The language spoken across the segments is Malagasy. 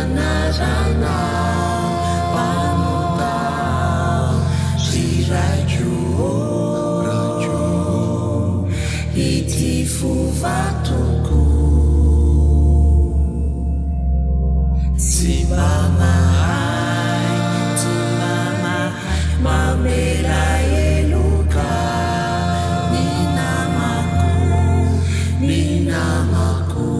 anarana panotao riraiko ity fovatoko tsy mba mahay mamela eloka ny namako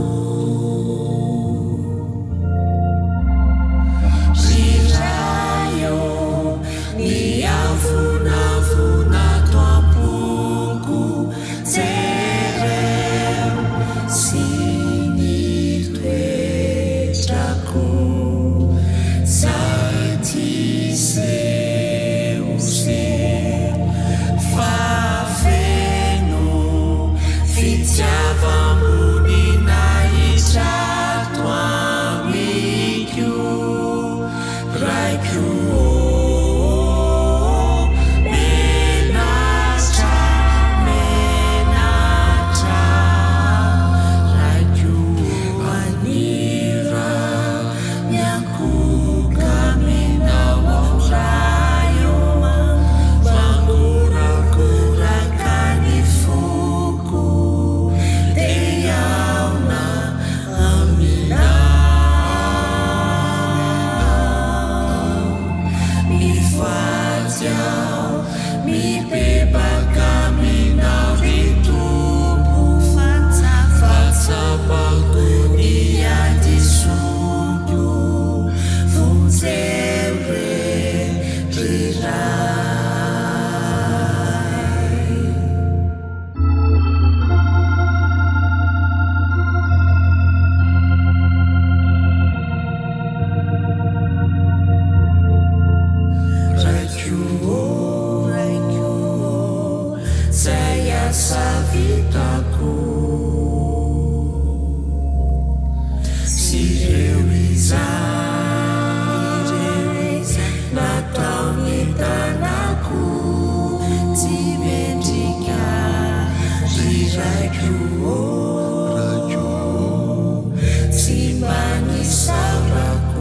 rirayo ny avonavona toapoko jereo sy ny toetrako zay ty fafeno fitiavambonina itrato amiko raiko menatra raiko manira miankoka minao rayo mangorakoraka ny foko de aona aminao mifaty ao mibebaka aminao ny tompo fatsapako ny adisoko vonjeo riray raiko zay asa vitako sy ireo izay natao ny tanako tsy mendrika riraiko tsy mba nisaurako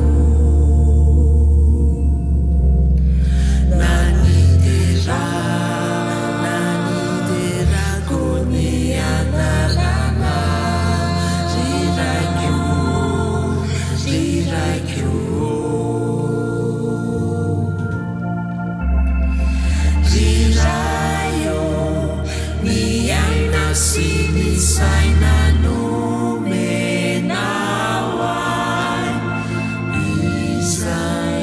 naniterako ny anarana riraiko rirayo ny aina sy ny saina nomenao ay izay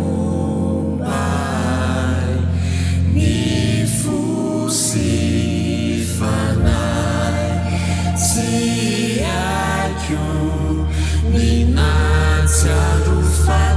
mombay ny fosifanay tsy aiko ny natsiaro